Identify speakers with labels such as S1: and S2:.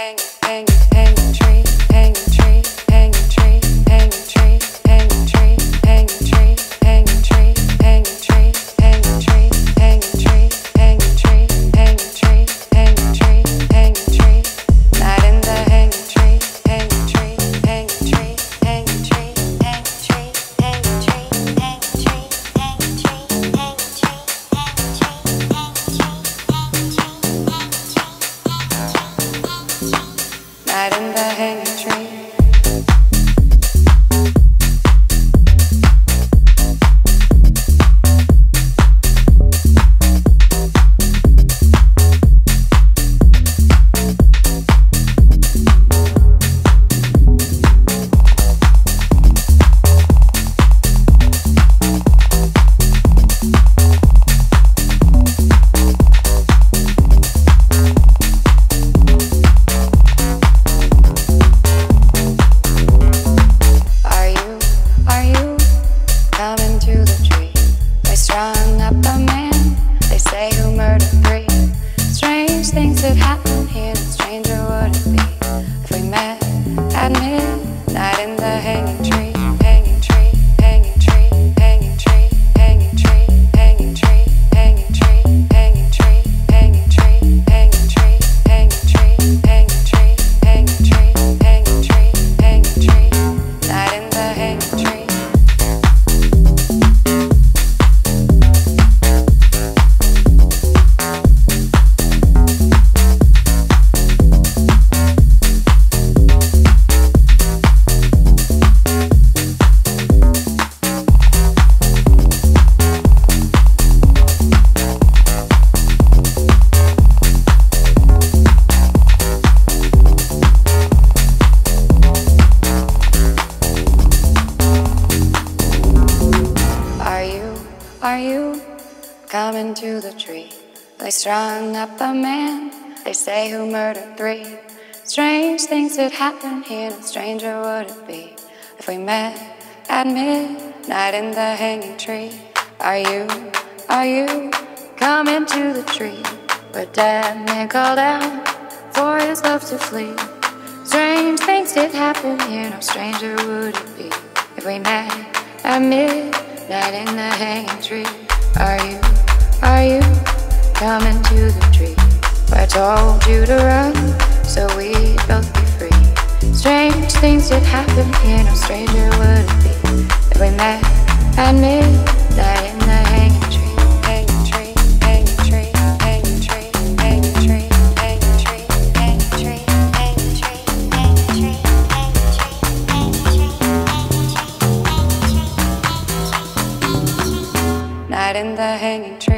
S1: Coming to the tree, they strung up a man, they say, who murdered 3. Strange things that happen here, no stranger would it be if we met at midnight in the hanging tree. Are you coming to the tree where dead man called out for his love to flee? Strange things did happen here, no stranger would it be if we met at midnight in the hanging tree. Are you coming to the tree where I told you to run so we'd both be free? Strange things did happen here, no stranger would it be if we met at midnight in the hanging tree. Hanging tree, hanging tree, hanging tree, hanging tree, hanging tree, hanging tree, hanging tree, hanging tree, hanging tree. Night in the hanging tree.